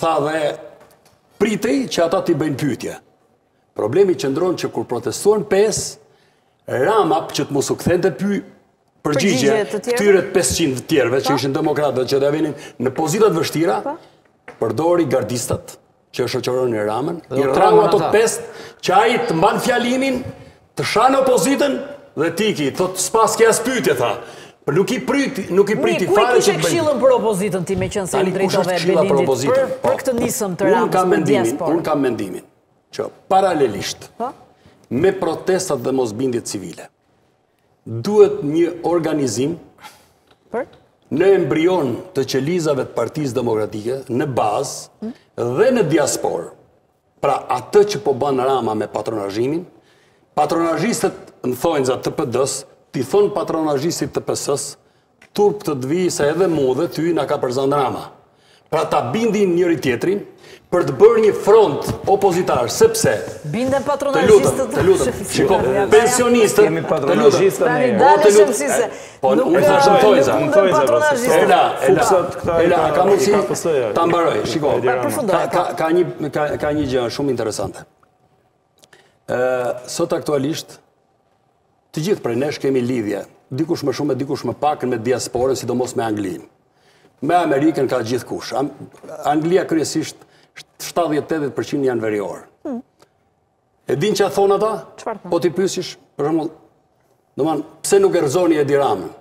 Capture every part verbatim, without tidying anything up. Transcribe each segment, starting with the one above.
tha dhe pritej që ata t'i bëjnë pyetje. Problemi qëndron që kur protestuan pesë, Rama që të mos u kthente py përgjigje këtyre pesëqind tjerëve që ishin demokratët që të vinin në pozitat vështira, përdori gardistat që shoqëronin Ramën, i rrau ato pesë që ai të mban fjalimin, të shanë opozitën dhe tiki, thot s'pas ke as pyetje tha. Por nuk i priti, nuk i priti fare që të bëjë. Ku kishe këshillën për opozitën ti me qenë se i drejtove Belindit për, për këtë nisëm të Ramës për diasporë? Unë kam mendimin që paralelisht me protestat dhe mosbindjet civile duhet një organizim për? Në embrion të qelizave të Partisë Demokratike, në bazë dhe në diasporë. Pra atë që po bën Rama me patronazhimin, patronazhistët në thonjza të P D-s ti thonë patronazhistit të P S-s, turp të dvi se edhe mu dhe ty nga ka përzan Rama. Pra ta bindin njëri tjetrin për të bërë një front opozitar, sepse... Bindem patronazhistët të lutëm, shiko, pensionistët... Kemi patronazhistët në e... Dale shëmësise, nuk thashëm tojza. bindem patronazhistët. Ela, ela, ela, ka mundësi ta mbaroj, shiko. Ka një gjë shumë interesante. Sot aktualisht, të gjithë prej nesh kemi lidhje, dikush më shumë e dikush më pak me diasporën, sidomos me Anglinë. Me Amerikën ka gjithë kush. Anglia kryesisht shtatëdhjetë deri ottanta përqind janë veriorë. E din që a thonë ata? Po t'i pyesish, për shembull, domethënë, pse nuk e rrëzoni Edi Ramën?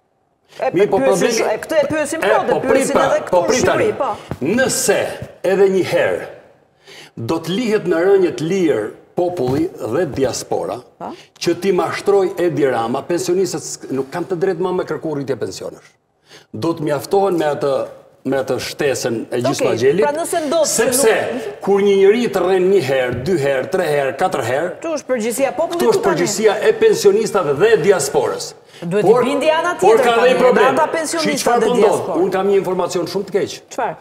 E këtë e pyesim po, dhe pyesin edhe këtu në Shqipëri, po. Nëse edhe një herë do të lihet në rënjët lirë populli dhe diaspora, që ti mashtroj Edi Rama, pensionistët nuk kanë të drejtë më me kërku rritje pensionesh. Do të mjaftohen me atë me atë shtesën e gjysma gjelit, sepse kur një njëri të rren një herë, dy herë, tre herë, katër herë, këtu është përgjegjësia popullit, këtu është përgjegjësia e pensionistave dhe diasporës. Duhet i bindi ana tjetër, por ka dhe problem. Ata pensionistat dhe diasporë. Unë kam një informacion shumë të keq. Çfarë?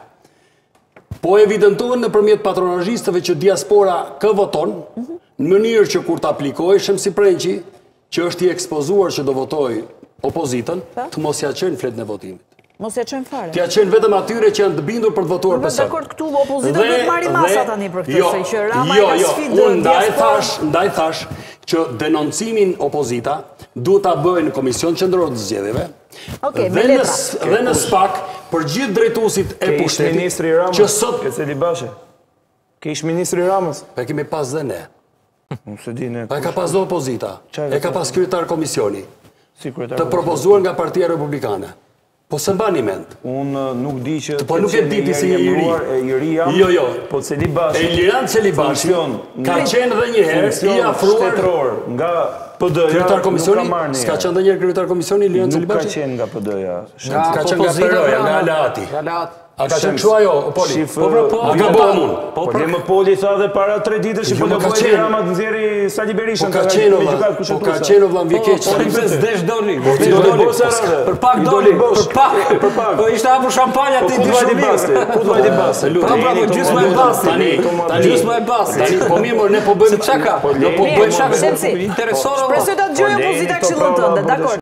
Po evidentohen nëpërmjet patronazhistëve që diaspora kë voton, në mënyrë që kur të aplikojë Shemsi Prenqi, që është i ekspozuar që do votoj opozitën, të mos ja çojnë fletën e votimit. Mos ja çojnë fare. T'ja çojnë vetëm atyre që janë të bindur për të votuar P S. Po dakord, këtu opozita duhet marrë masa tani për këtë, se që Rama jo, ka jo, sfidë unë ndaj thash, ndaj thash që denoncimin opozita duhet ta bëjë në Komision Qendror të Zgjedhjeve. Okej, me letra. Dhe në SPAK për gjithë drejtuesit e pushtetit. Ministri Ramës, që sot Keceli Bashe. Ke ish ministri Ramës? Pa kemi pas dhe ne. Unë se di ne. Pa e ka pas dhe opozita. E ka pas kryetar komisioni. Si kryetar. Të propozuar nga Partia Republikane. Po se mbani mend. Unë nuk di që... Po nuk e diti si një iri. E iri jam, jo, jo. Po Celi Bashi... E Liran Celi Bashi ka qenë dhe një herë i afruar... nga P D-ja... Kryetar komisioni? S'ka qenë dhe njërë kryetar komisioni Liran Celi Bashi? Nuk ka qenë nga P D-ja. Ka qenë nga Peroja, nga Aleati. A ka qenë kështu ajo, Poli? Po, po, a ka bëha mund? Po, po, më Poli tha dhe para tre ditësh që po do bëjë Rama të nxjerri Sali Berishën. Po ka qenë vlla, po ka qenë vlla vjekeq. Po i s'desh doli. Doli për pak doli, për pak. Për pak. Po ishte hapur shampanja ti di shumë mirë. Ku do të basti? Po pra, po gjysma e basti. Tani, tani gjysma e basti. Tani po mirë, ne po bëjmë çka ka? Ne po bëjmë interesor. Presoj ta dëgjoj opozita këshillën tënde, dakor.